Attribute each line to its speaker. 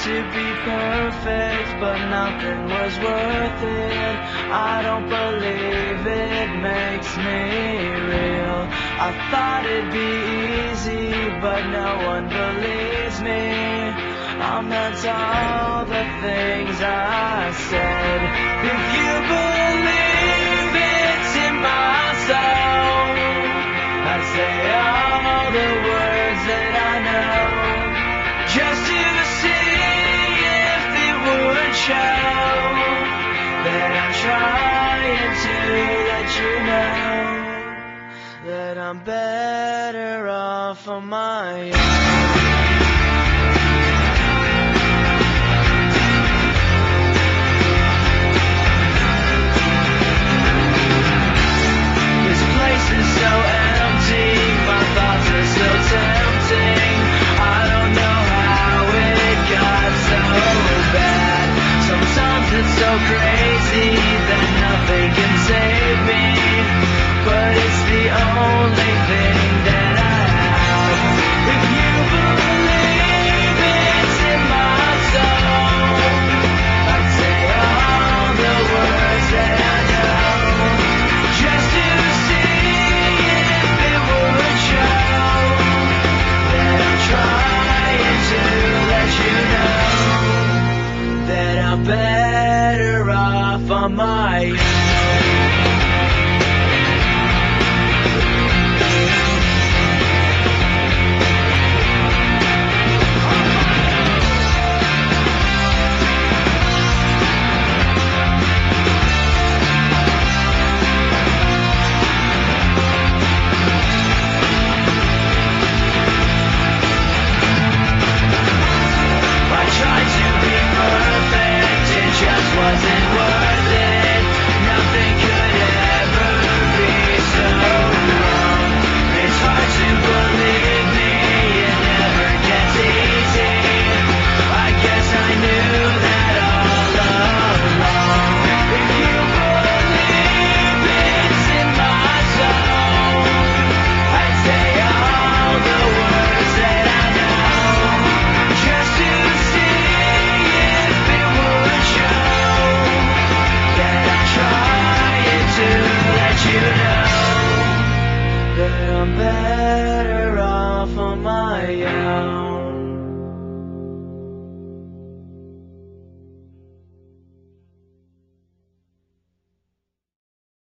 Speaker 1: to be perfect, but nothing was worth it. I don't believe it makes me real. I thought it'd be easy, but no one believes me. I meant all the things I said. If you believe it's in my soul, I'd say all the words that I know, just to see if it would show that I'm trying to let you know that I'm better off on my own. Is so empty, my thoughts are so tempting. I don't know how it got so bad. Sometimes it's so crazy that nothing can save me, but it's the only thing that I have. If you believe it's in my soul, I'd say all the words that I know, just to see that I'm better off on my own.